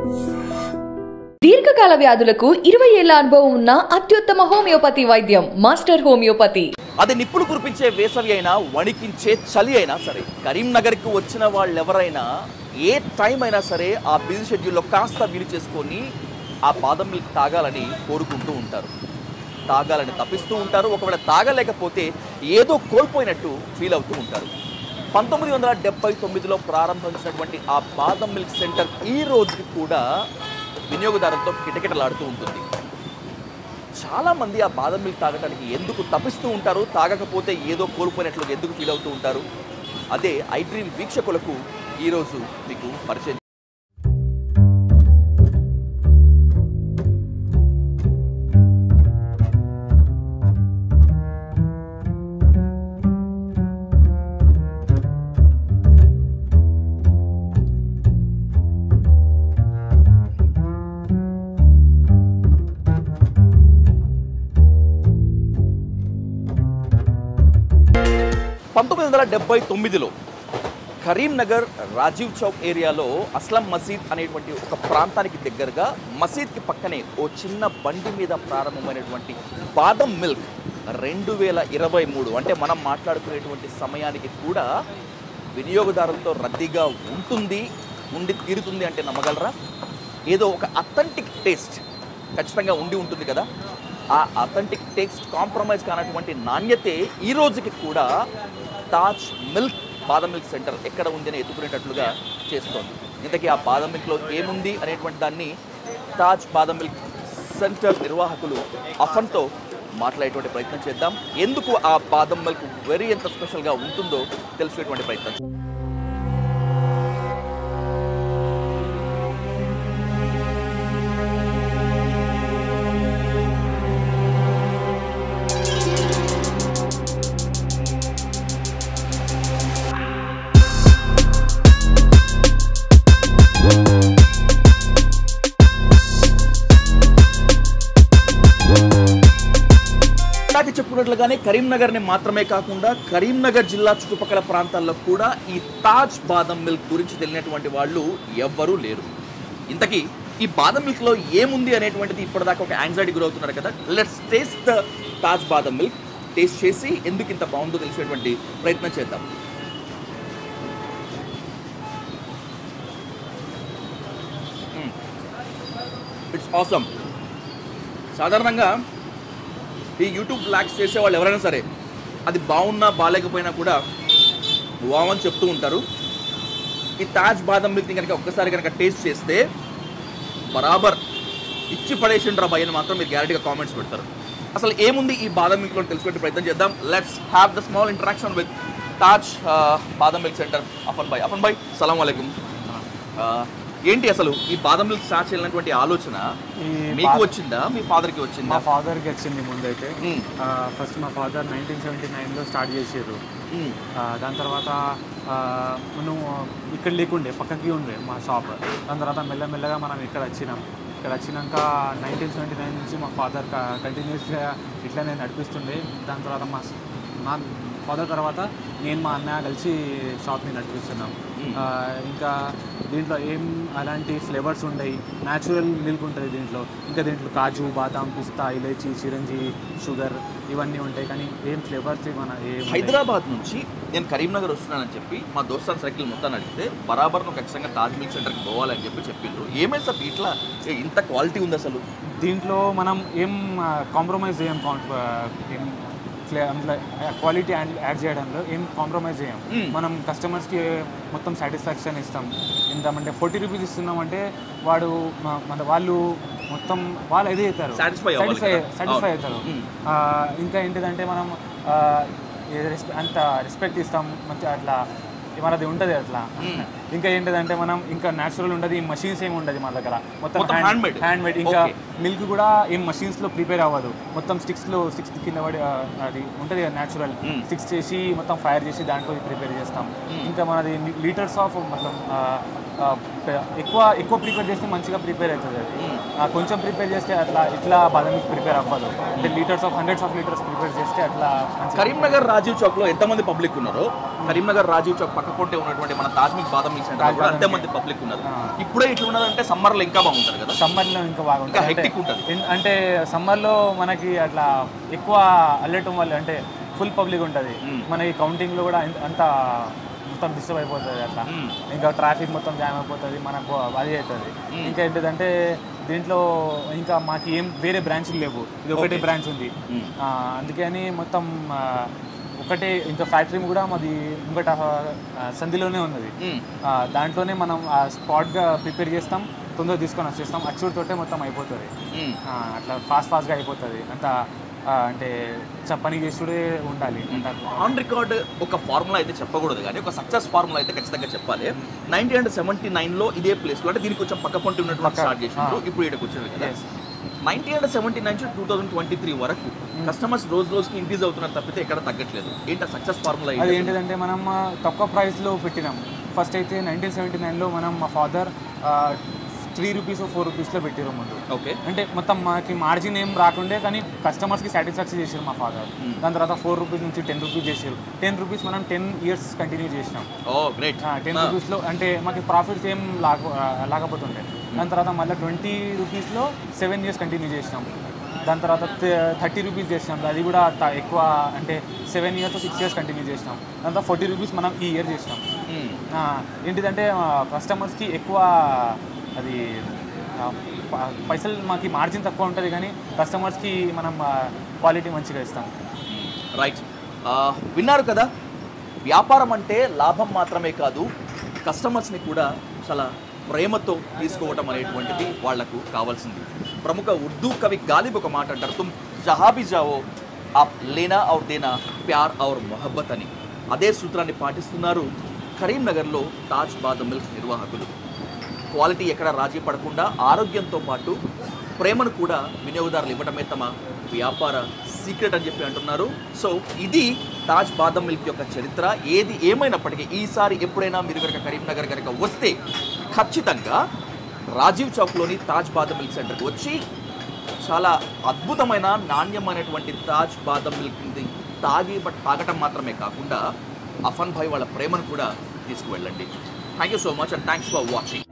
దీర్ఘకాల వ్యాధులకు 20 ఏళ్ల అనుభవం ఉన్న అత్యుత్తమ హోమియోపతి వైద్యం మాస్టర్ హోమియోపతి. అది నిప్పులు కురిపించే వేసవి అయినా వణికించే చలి అయినా సరే కరీంనగర్కి వచ్చిన వాళ్ళెవరైనా ఏ టైం అయినా సరే ఆ బిజీ షెడ్యూల్లో కాస్త వీలు చేసుకొని ఆ బాదం మిల్క్ తాగాలని కోరుకుంటూ ఉంటారు, తాగాలని తప్పిస్తూ ఉంటారు. ఒకవేళ తాగలేకపోతే ఏదో కోల్పోయినట్టు ఫీల్ అవుతూ ఉంటారు. 1979లో ప్రారంభించినటువంటి ఆ బాదం మిల్క్ సెంటర్ ఈ రోజుకి కూడా వినియోగదారులతో కిటకిటలాడుతూ ఉంటుంది. చాలామంది ఆ బాదం మిల్క్ తాగడానికి ఎందుకు తప్పిస్తూ ఉంటారు, తాగకపోతే ఏదో కోల్పోయినట్లు ఎందుకు ఫీల్ అవుతూ ఉంటారు, అదే ఐ డ్రీమ్ వీక్షకులకు ఈరోజు మీకు పరిచయం. లో కరీంనగర్ రాజీవ్ చౌక్ ఏరియాలో అస్లం మసీద్ అనేటువంటి ఒక ప్రాంతానికి దగ్గరగా మసీద్కి పక్కనే ఓ చిన్న బండి మీద ప్రారంభమైనటువంటి బాదం మిల్క్ 2023 అంటే మనం మాట్లాడుకునేటువంటి సమయానికి కూడా వినియోగదారులతో రద్దీగా ఉండి తీరుతుంది అంటే నమ్మగలరా? ఏదో ఒక అథెంటిక్ టేస్ట్ ఖచ్చితంగా ఉంటుంది కదా. ఆ అథెంటిక్ టేస్ట్ కాంప్రమైజ్ కానటువంటి నాణ్యతే ఈ రోజుకి కూడా Taj milk badam milk center ఎక్కడ ఉంది అని ఎత్తుకునేటట్లుగా చేస్తోంది. ఇంతకీ ఆ బాదం మిల్క్లో ఏముంది అనేటువంటి దాన్ని తాజ్ బాదం మిల్క్ సెంటర్ నిర్వాహకులు అఫన్తో మాట్లాడేటువంటి ప్రయత్నం చేద్దాం. ఎందుకు ఆ బాదం మిల్క్ ఎంత స్పెషల్గా ఉంటుందో తెలుసుకునేటువంటి ప్రయత్నం. చెప్పుకున్నట్లుగానే కరీంనగర్ని మాత్రమే కాకుండా కరీంనగర్ జిల్లా చుట్టుపక్కల ప్రాంతాల్లో కూడా ఈ తాజ్ బాదం మిల్క్ గురించి తెలియనటువంటి వాళ్ళు ఎవ్వరూ లేరు. ఇంతకీ ఈ బాదం మిల్క్లో ఏముంది అనేటువంటిది ఇప్పటిదాకా ఒక యాంగ్జైటీ గురవుతున్నారు కదా. Let's taste the Taj badam milk. Taste చేసి ఎందుకు ఇంత బాగుందో తెలిసేటువంటి ప్రయత్నం చేద్దాం. It's awesome. సాధారణంగా ఈ యూట్యూబ్ బ్లాగ్స్ చేసే వాళ్ళు ఎవరైనా సరే అది బాగున్నా బాగాలేకపోయినా కూడా వామని చెప్తూ ఉంటారు. ఈ తాజ్ బాదం మిల్క్ని కనుక ఒక్కసారి కనుక టేస్ట్ చేస్తే బరాబర్ ఇచ్చి పడేసిండ్రా భయ్ అని మాత్రం మీరు గ్యారెంటీగా కామెంట్స్ పెడతారు. అసలు ఏముంది ఈ బాదం మిల్క్లో తెలుసుకునే ప్రయత్నం చేద్దాం. Let's have the small interaction with Taj badam milk centre అఫన్ భాయ్. సలాం అలైకుం. ఏంటి అసలు ఈ బాదం మిల్క్ స్టార్ట్ చేయాలన్నటువంటి ఆలోచన మీకు వచ్చిందా, మీ ఫాదర్కి వచ్చిందా? మా ఫాదర్కి వచ్చింది ముందైతే. ఫస్ట్ మా ఫాదర్ 1979లో స్టార్ట్ చేసారు. దాని తర్వాత మనం ఇక్కడ లేకుండే పక్కకి ఉండే మా షాప్. దాని తర్వాత మెల్లమెల్లగా మనం ఇక్కడ వచ్చినాక 1979 నుంచి మా ఫాదర్ కంటిన్యూస్గా ఇట్లనే నడిపిస్తుండే. దాని తర్వాత మా ఫాదర్ తర్వాత నేను మా అన్నయ్య కలిసి షాప్ని నడిపిస్తున్నాం. ఇంకా దీంట్లో ఏం అలాంటి ఫ్లేవర్స్ ఉండయి, న్యాచురల్ మిల్క్ ఉంటుంది దీంట్లో. ఇంకా దీంట్లో కాజు, బాదాం, పిస్తా, ఇలైచి, చిరంజీ, షుగర్ ఇవన్నీ ఉంటాయి. కానీ ఏం ఫ్లేవర్స్ మన హైదరాబాద్ నుంచి నేను కరీంనగర్ వస్తున్నానని చెప్పి మా దోస్తాన్ సర్కిల్ మొత్తాన్ని అడిగితే బరాబర్ నువ్వు ఖచ్చితంగా తాజ్ మిల్క్ సెంటర్కి పోవాలని చెప్పిండ్రు. ఏమైనా సార్ ఇట్లా ఇంత క్వాలిటీ ఉంది అసలు దీంట్లో? మనం ఏం కాంప్రమైజ్ చేయం, క్వాలిటీ యాడ్ చేయడంలో ఏం కాంప్రమైజ్ చేయం. మనం కస్టమర్స్కి మొత్తం సాటిస్ఫాక్షన్ ఇస్తాం. ఎంతమంటే 40 రూపీస్ ఇస్తున్నామంటే వాళ్ళు మొత్తం వాళ్ళు ఇదే అవుతారు, సాటిస్ఫై అవుతారు. ఇంకా ఏంటిదంటే మనం అంత రెస్పెక్ట్ ఇస్తాం మంచిగా. అట్లా మనది ఉంటుంది అట్లా. ఇంకా ఏంటిదంటే మనం ఇంకా న్యాచురల్ ఉంటుంది, మషీన్స్ ఏమి ఉండదు మన దగ్గర, మొత్తం హ్యాండ్మేడ్. ఇంకా మిల్క్ కూడా ఏం మషీన్స్లో ప్రిపేర్ అవ్వదు, మొత్తం స్టిక్స్ కింద పడి అది ఉంటుంది కదా న్యాచురల్ స్టిక్స్ చేసి మొత్తం ఫైర్ చేసి దాంట్లో ప్రిపేర్ చేస్తాం. ఇంకా మనది లీటర్స్ ఆఫ్ మొత్తం ఎక్కువ ప్రిపేర్ చేస్తే మంచిగా ప్రిపేర్ అవుతుంది అది. కొంచెం ప్రిపేర్ చేస్తే అట్లా ఇట్లా బాదం మిల్క్ ప్రిపేర్ అవ్వదు. అంటే హండ్రెడ్స్ ఆఫ్ లీటర్స్ ప్రిపేర్ చేస్తే అట్లా. కరీంనగర్ రాజీవ్ చౌక్ లో ఎంతమంది పబ్లిక్ ఉన్నారో, కరీంనగర్ రాజీవ్ చౌక్ పక్క పొంటే ఉన్నటువంటి మన Taj milk badam milk center కూడా అంతమంది పబ్లిక్ ఉన్నారు. ఇప్పుడే ఇట్లా ఉన్నదంటే సమ్మర్ లో ఇంకా బాగుంటుంది కదా. సమ్మర్ లో ఇంకా బాగుంటుంది, హెక్టిక్ ఉంటుంది. అంటే సమ్మర్ లో మనకి అట్లా ఎక్కువ అల్లటం వల్ల అంటే ఫుల్ పబ్లిక్ ఉంటుంది. మనకి కౌంటింగ్ లో కూడా అంత మొత్తం డిస్టర్బ్ అయిపోతుంది అట్లా. ఇంకా ట్రాఫిక్ మొత్తం జామ్ అయిపోతుంది, మనకు అది అవుతుంది. ఇంకా ఏంటిదంటే దీంట్లో ఇంకా మాకు ఏం వేరే బ్రాంచ్లు లేవు, ఇది ఒకటే బ్రాంచ్ ఉంది. అందుకని మొత్తం ఒకటే. ఇంకా ఫ్యాక్టరీ కూడా మాది ఇంకట సంధిలోనే ఉన్నది. దాంట్లోనే మనం స్పాట్గా ప్రిపేర్ చేస్తాం, తొందరగా తీసుకొని వచ్చేస్తాం. అచ్చుడితోటే మొత్తం అయిపోతుంది, అట్లా ఫాస్ట్గా అయిపోతుంది. అంత అంటే పని చేసుడే ఉండాలి. ఆన్ రికార్డ్ ఒక ఫార్ములా అయితే చెప్పకూడదు, కానీ ఒక సక్సెస్ ఫార్ములా అయితే ఖచ్చితంగా చెప్పాలి. 1979లో ఇదే ప్లేస్లో, అంటే దీనికి కొంచెం పక్క పొంటి ఉన్నటువంటి స్టార్ట్ చేసినారు, ఇప్పుడు ఇక్కడికి వచ్చింది కదా. 1979 నుంచి 2023 వరకు కస్టమర్స్ రోజుకి ఇంక్రీజ్ అవుతున్నారు తప్పితే ఎక్కడ తగ్గట్లేదు. ఏంటి సక్సెస్ ఫార్ములా? అది ఏంటిదంటే మనం తక్కువ ప్రైస్లో పెట్టినాం. ఫస్ట్ అయితే 1979లో మనం మా ఫాదర్ 3 రూపీస్ 4 రూపీస్లో పెట్టారు ముందు. ఓకే, అంటే మొత్తం మనకి మార్జిన్ ఏం రాకుండే, కానీ కస్టమర్స్కి సాటిస్ఫాక్షన్ చేసారు మా ఫాదర్. దాని తర్వాత 4 రూపీస్ నుంచి 10 రూపీస్ చేసారు. 10 రూపీస్ మనం 10 years కంటిన్యూ చేసినాం. 10 రూపీస్లో అంటే మాకు ప్రాఫిట్స్ ఏం లేకపోతుండే. దాని తర్వాత మళ్ళీ 20 రూపీస్లో 7 years కంటిన్యూ చేసినాం. దాని తర్వాత 30 రూపీస్ చేసినాం, అది కూడా ఎక్కువ, అంటే 7 years 6 years కంటిన్యూ చేసినాం. దాని తర్వాత 40 రూపీస్ మనం ఈ ఇయర్ చేసినాం. ఏంటిదంటే కస్టమర్స్కి ఎక్కువ అది పైసలు మాకు మార్జిన్ తక్కువ ఉంటుంది, కానీ కస్టమర్స్కి మనం క్వాలిటీ మంచిగా ఇస్తాం. రైట్, విన్నారు కదా. వ్యాపారం అంటే లాభం మాత్రమే కాదు, కస్టమర్స్ని కూడా చాలా ప్రేమతో తీసుకోవటం అనేటువంటిది వాళ్లకు కావాల్సింది. ప్రముఖ ఉర్దూ కవి గాలిబ్ ఒక మాట అంటారు, తుమ్ జహా భీ జావో ఆప్ లేనా ఔర్ దేనా ప్యార్ ఔర్ మొహబ్బత్ అని. అదే సూత్రాన్ని పాటిస్తున్నారు కరీంనగర్లో తాజ్ బాదం మిల్క్ నిర్వాహకులు. క్వాలిటీ ఎక్కడ రాజీ పడకుండా ఆరోగ్యంతో పాటు ప్రేమను కూడా వినియోగదారులు ఇవ్వడమే తమ వ్యాపార సీక్రెట్ అని చెప్పి అంటున్నారు. సో ఇది తాజ్ బాదం మిల్క్ యొక్క చరిత్ర. ఏది ఏమైనప్పటికీ ఈసారి ఎప్పుడైనా మీరు కనుక కరీంనగర్ కనుక వస్తే ఖచ్చితంగా రాజీవ్ చౌక్లోని తాజ్ బాదం మిల్క్ సెంటర్కి వచ్చి చాలా అద్భుతమైన నాణ్యమైనటువంటి తాజ్ బాదం మిల్క్ని తాగటం మాత్రమే కాకుండా అఫన్ భాయ్ వాళ్ళ ప్రేమను కూడా తీసుకువెళ్ళండి. Thank you so much and thanks for watching.